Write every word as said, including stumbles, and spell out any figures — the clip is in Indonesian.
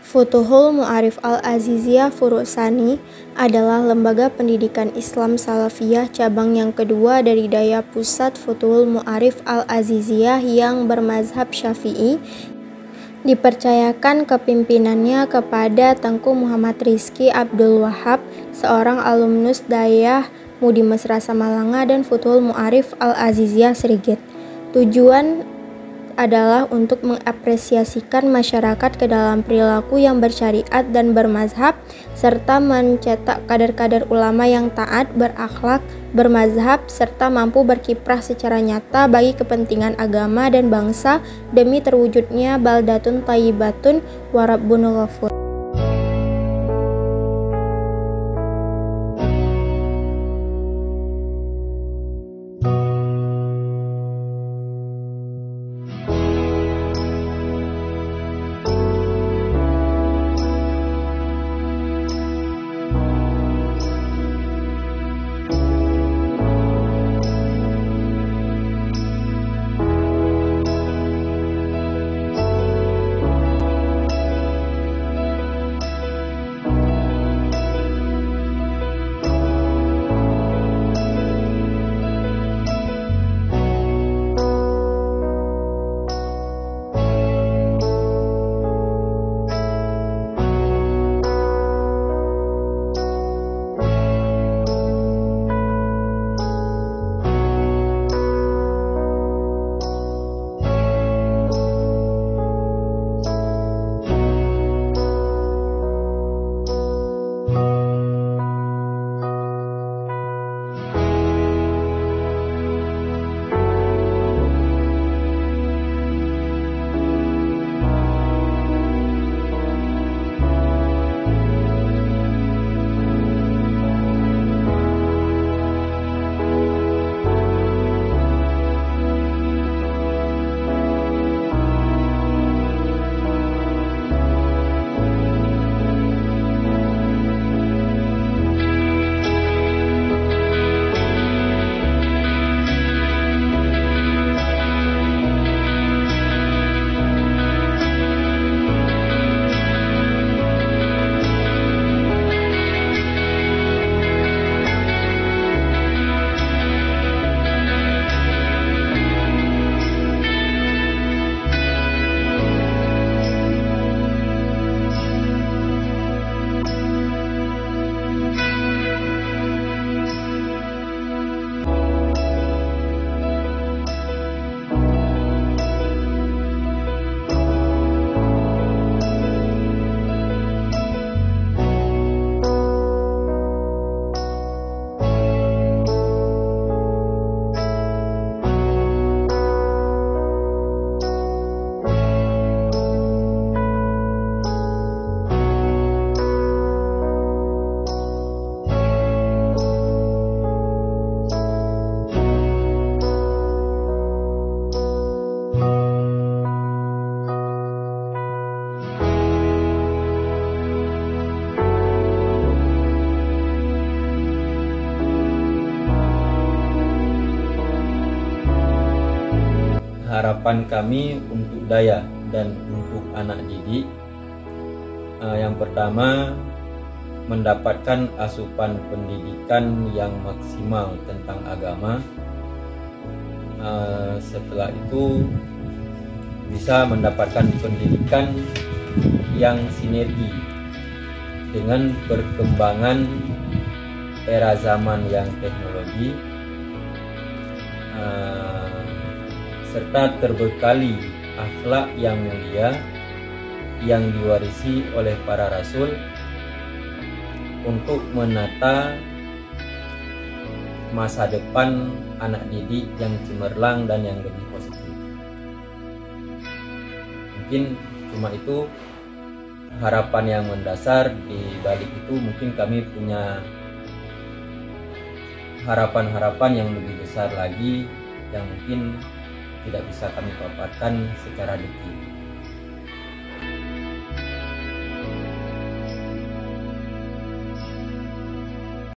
Futuhul Mu'arif Al-Aziziyah Furu' Tsani adalah lembaga pendidikan Islam Salafiyah cabang yang kedua dari Daya Pusat Futuhul Mu'arif Al-Aziziyah yang bermazhab Syafi'i. Dipercayakan kepimpinannya kepada Tengku Muhammad Rizki Abdul Wahab, seorang alumnus Dayah Mudi Mesra Samalanga dan Futuhul Mu'arif Al-Aziziyah Srigit. Tujuan adalah untuk mengapresiasikan masyarakat ke dalam perilaku yang bersyariat dan bermazhab, serta mencetak kader-kader ulama yang taat, berakhlak, bermazhab, serta mampu berkiprah secara nyata bagi kepentingan agama dan bangsa demi terwujudnya baldatun thayyibatun wa rabbun ghafur. Harapan kami untuk Daya dan untuk anak didik, uh, yang pertama mendapatkan asupan pendidikan yang maksimal tentang agama. Uh, setelah itu bisa mendapatkan pendidikan yang sinergi dengan perkembangan era zaman yang teknologi, uh, serta terbekali akhlak yang mulia yang diwarisi oleh para rasul untuk menata masa depan anak didik yang cemerlang dan yang lebih positif. Mungkin cuma itu harapan yang mendasar. Di balik itu mungkin kami punya harapan-harapan yang lebih besar lagi yang mungkin tidak bisa kami paparkan secara detail.